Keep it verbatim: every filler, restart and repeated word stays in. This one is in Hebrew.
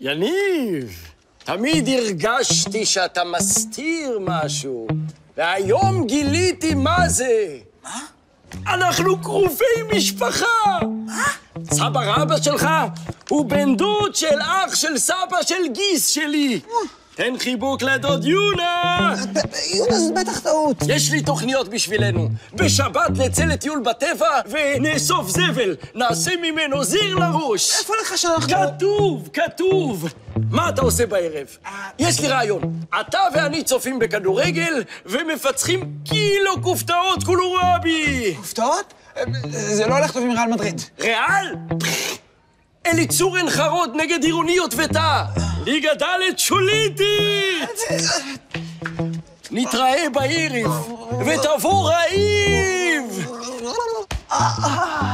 יניב, תמיד הרגשתי שאתה מסתיר משהו, והיום גיליתי מה זה. מה? אנחנו קרובי משפחה! מה? סבא רבא שלך הוא בן דוד של אח של סבא של גיס שלי. תן חיבוק לדוד יונה! יונה זאת בטח טעות. יש לי תוכניות בשבילנו. בשבת נצא לטיול בטבע ונאסוף זבל. נעשה ממנו זיר לראש. איפה לך שאנחנו... כתוב, כתוב. מה אתה עושה בערב? יש לי רעיון. אתה ואני צופים בכדורגל ומפצחים קילו כופתאות קולורבי. כופתאות? זה לא הולך טוב עם ריאל מדריד. ריאל? אליצור עין חרוד נגד עירוניות ותא. ליגה ד' שוליטי! נתראה בערב, ותבוא רעיב!